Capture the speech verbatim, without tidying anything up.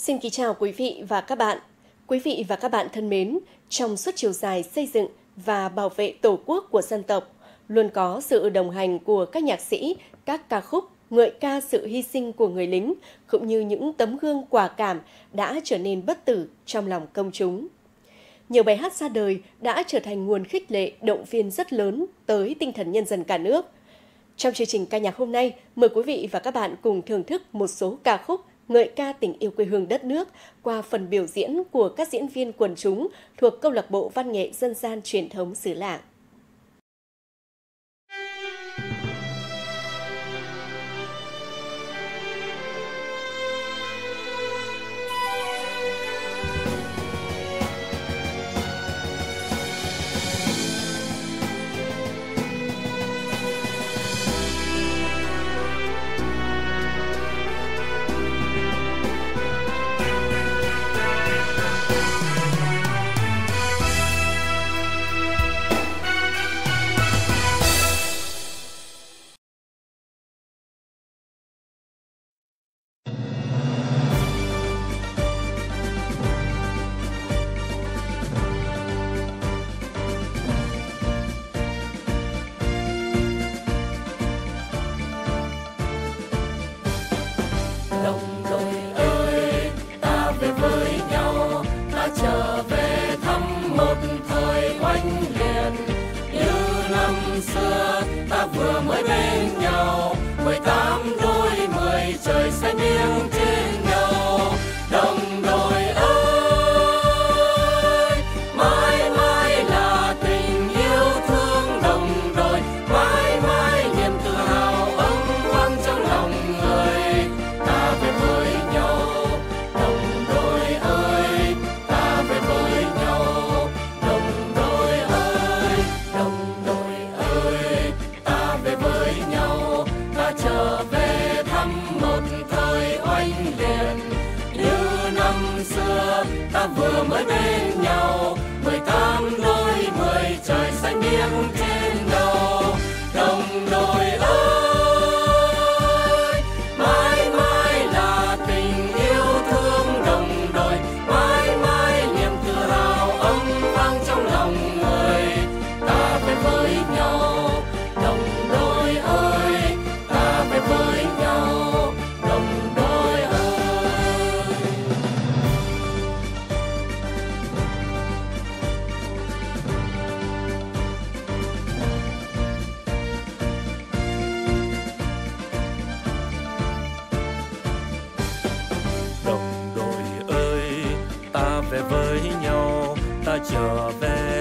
Xin kính chào quý vị và các bạn. Quý vị và các bạn thân mến, trong suốt chiều dài xây dựng và bảo vệ Tổ quốc của dân tộc, luôn có sự đồng hành của các nhạc sĩ, các ca khúc ngợi ca sự hy sinh của người lính, cũng như những tấm gương quả cảm đã trở nên bất tử trong lòng công chúng. Nhiều bài hát ra đời đã trở thành nguồn khích lệ, động viên rất lớn tới tinh thần nhân dân cả nước. Trong chương trình ca nhạc hôm nay, mời quý vị và các bạn cùng thưởng thức một số ca khúc ngợi ca tình yêu quê hương đất nước qua phần biểu diễn của các diễn viên quần chúng thuộc Câu lạc bộ Văn nghệ Dân gian Truyền thống xứ Lạng. Xưa ta vừa mới bên nhau, mười tám đôi mười trời xanh biếc trên nhau. Đồng đội ơi, mãi mãi là tình yêu thương đồng đội, mãi mãi niềm tự hào ấm vang trong lòng người. Ta về với nhau, đồng đội ơi, ta về với nhau, đồng đội ơi, đồng đội ta về với nhau, ta trở về thăm một thời oanh liệt như năm xưa. Ta vừa mới bên nhau, mười tám đôi mười trời xanh biếc trên đầu. Đồng đội ơi, mãi mãi là tình yêu thương đồng đội, mãi mãi niềm tự hào ấm vang trong lòng người. Ta về với nhau, đồng đội ơi, ta về với nhau, đồng đội ơi. Đồng đội ơi, ta về với nhau, ta trở về